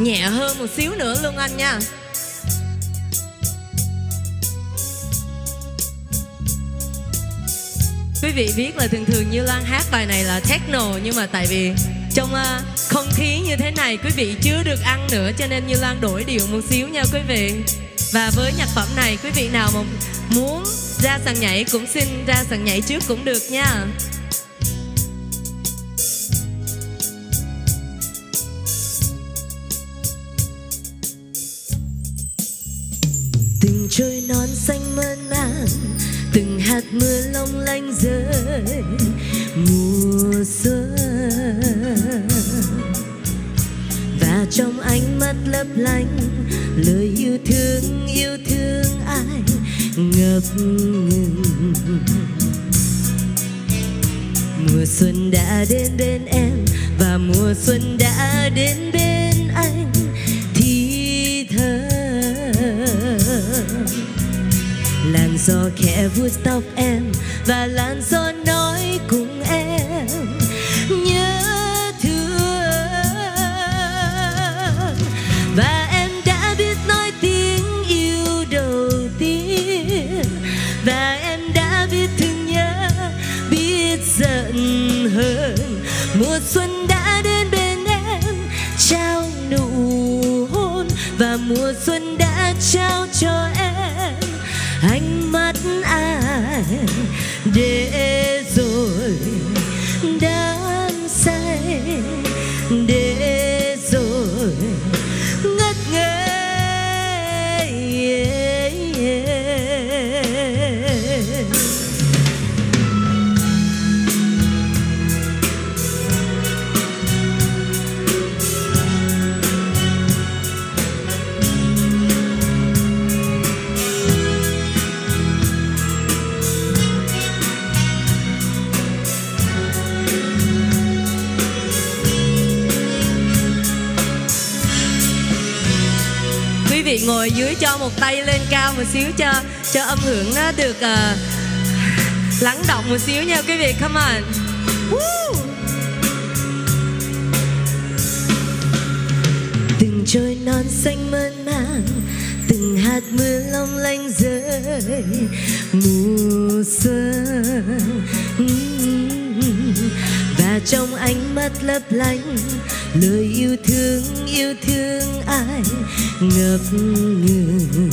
nhẹ hơn một xíu nữa luôn anh nha. Quý vị biết là thường thường Như Lan hát bài này là techno, nhưng mà tại vì trong không khí như thế này quý vị chưa được ăn nữa, cho nên Như Lan đổi điệu một xíu nha quý vị. Và với nhạc phẩm này, quý vị nào mà muốn ra sàn nhảy cũng xin ra sàn nhảy trước cũng được nha. Từng trôi non xanh mơn man, từng hạt mưa long lanh rơi mùa xuân, và trong ánh mắt lấp lánh lời yêu thương ai ngập ngừng. Mùa xuân đã đến bên em và mùa xuân đã đến bên anh thì thầm. Làn gió khẽ vuốt tóc em và làn gió nói cùng em nhớ thương. Và em đã biết nói tiếng yêu đầu tiên, và em đã biết thương nhớ, biết giận hờn. Mùa xuân đã đến bên em trao nụ hôn, và mùa xuân đã trao cho em ánh mắt ai để rồi đắm say, để rồi ngất ngây. Quý vị ngồi dưới cho một tay lên cao một xíu cho âm hưởng nó được lắng động một xíu nha quý vị. Come on. Woo! Từng trôi non xanh mơn man, từng hạt mưa long lanh rơi mùa xuân, và trong ánh mắt lấp lánh lời yêu thương ai ngập ngừng.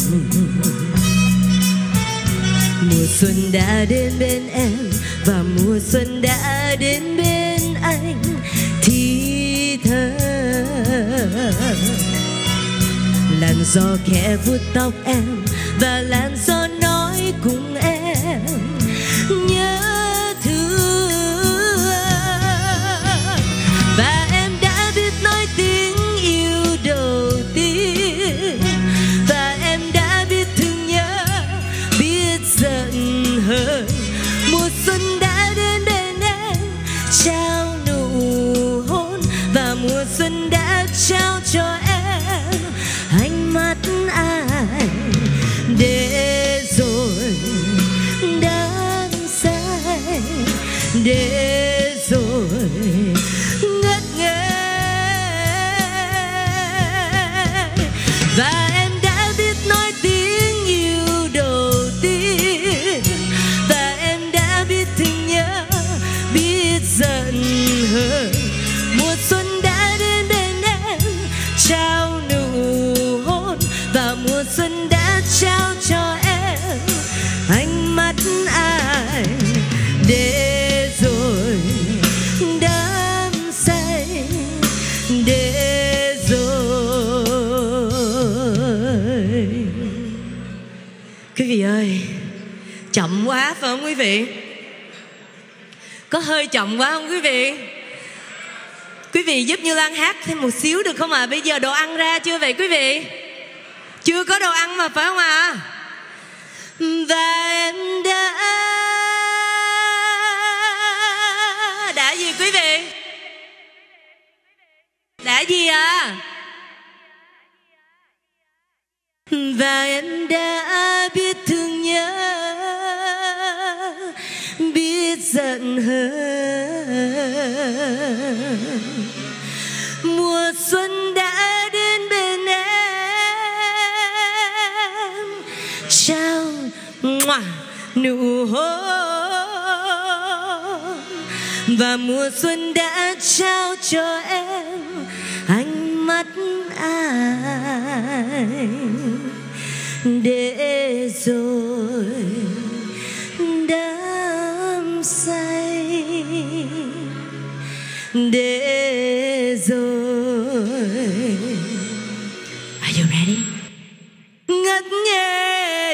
Mùa xuân đã đến bên em và mùa xuân đã đến bên anh thì thầm. Làn gió khẽ vuốt tóc em và làn gió nói cùng em nhớ thương. Và em đã biết nói tiếng yêu đầu tiên, và em đã biết thương nhớ, biết giận hờn. Mùa xuân đã đến bên em trao nụ hôn, và mùa xuân đã trao cho em ánh mắt ai để rồi đắm say, để rồi ngất ngây. Và em đã biết nói tiếng yêu đầu tiên, và em đã biết thương nhớ, biết giận hờn. Mùa xuân đã đến bên em trao nụ hôn, và mùa xuân đã trao cho em ánh mắt ai để rồi đắm say, để rồi. Quý vị ơi, chậm quá phải không quý vị? Có hơi chậm quá không quý vị? Quý vị giúp Như Lan hát thêm một xíu được không ạ? Bây giờ đồ ăn ra chưa vậy quý vị? Chưa có đồ ăn mà phải không ạ? Và em đã gì quý vị? Đã gì à? Và em đã biết thương nhớ, biết giận hờn. Mùa xuân đã đến nụ hôn và mùa xuân đã trao cho em ánh mắt anh, để rồi đắm say, để rồi. Are you ready? Ngất ngây,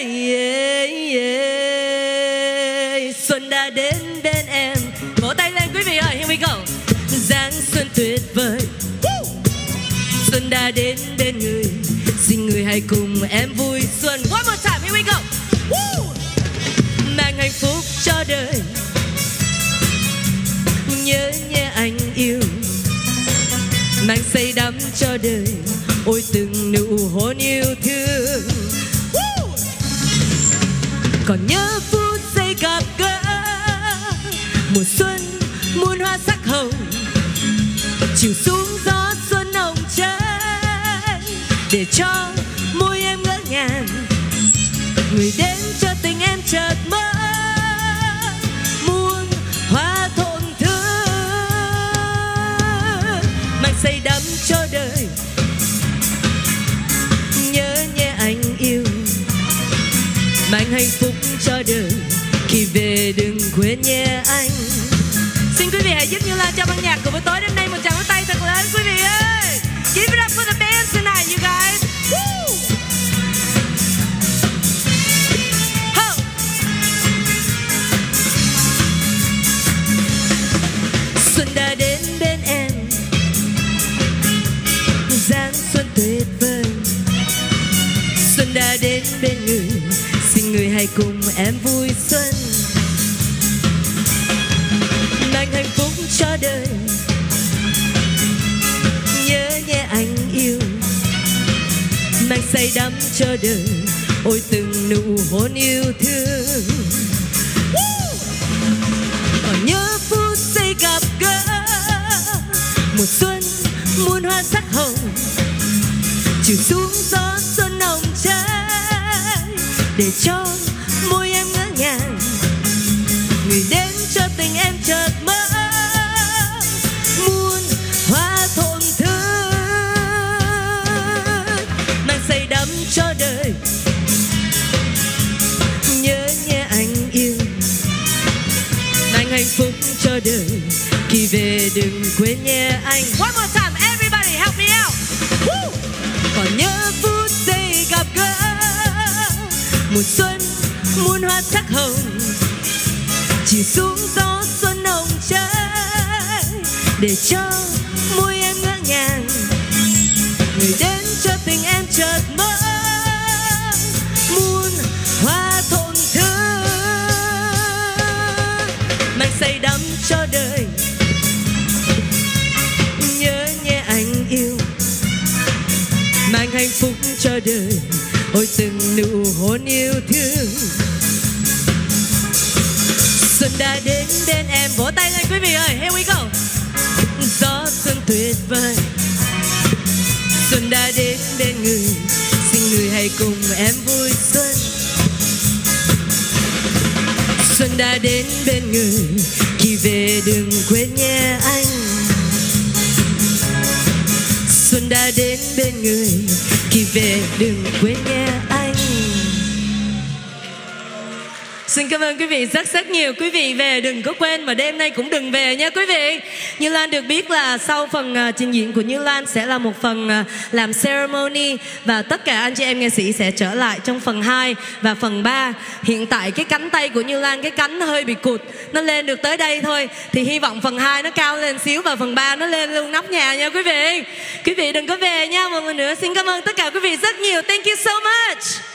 xuân đã đến bên em. Vỗ tay lên quý vị ơi, here we go. Giáng xuân tuyệt vời, xuân đã đến bên người, xin người hãy cùng em vui xuân. One more time, here we go. Mang hạnh phúc cho đời, nhớ nhé anh yêu, mang say đắm cho đời, ôi từng nụ hôn yêu thương. Còn nhớ phút giây gặp gỡ, mùa xuân muôn hoa sắc hồng, chiều xuống gió xuân nồng cháy, để cho môi em ngỡ ngàng, người đến cho tình em chợt mơ, muôn hoa thổn thức, mang say đắm cho đời, nhớ nhé anh yêu, mang hạnh phúc cho đời, khi về đừng quên nhé anh. Xin quý vị hãy giúp Như Lan cho ban nhạc của buổi tối đến đây một tràng pháo tay thật lớn quý vị ơi. Give it up for the band tonight, you guys. Woo! Ho! Xuân đã đến bên em, giáng xuân tuyệt vời, xuân đã đến bên người, xin người hãy cùng em vui xuân, mang hạnh phúc cho đời, nhớ nhé anh yêu, mang say đắm cho đời, ôi từng nụ hôn yêu thương. Còn nhớ phút giây gặp gỡ, mùa xuân muôn hoa sắc hồng, chiều xuống gió xuân nồng cháy, để cho môi em ngỡ ngàng, người đến cho tình em chợt mơ, muôn hoa thổn thức, mang say đắm cho đời, nhớ nhé anh yêu, mang hạnh phúc cho đời, khi về đừng quên nhé anh. One more time, everybody help me out. Woo! Còn nhớ phút giây gặp gỡ, mùa xuân muôn hoa sắc hồng, chỉ xuống gió xuân nồng cháy, để cho môi em ngỡ ngàng, người đến cho tình em chợt mơ, muôn hoa thổn thức, mang say đắm cho đời, nhớ nhé anh yêu, mang hạnh phúc cho đời, ôi từng nụ hôn yêu thương. Xuân đã đến bên em, vỗ tay lên quý vị ơi, here we go. Gió xuân tuyệt vời, xuân đã đến bên người, xin người hãy cùng em vui xuân. Xuân đã đến bên người, khi về đừng quên nhé anh. Xuân đã đến bên người, khi về đừng quên nhé anh. Xin cảm ơn quý vị rất nhiều. Quý vị về đừng có quên, mà đêm nay cũng đừng về nha quý vị. Như Lan được biết là sau phần trình diễn của Như Lan sẽ là một phần làm ceremony, và tất cả anh chị em nghệ sĩ sẽ trở lại trong phần 2 và phần 3. Hiện tại cái cánh tay của Như Lan, cái cánh nó hơi bị cụt, nó lên được tới đây thôi. Thì hy vọng phần 2 nó cao lên xíu và phần 3 nó lên luôn nóc nhà nha quý vị. Quý vị đừng có về nha. Một lần nữa xin cảm ơn tất cả quý vị rất nhiều. Thank you so much.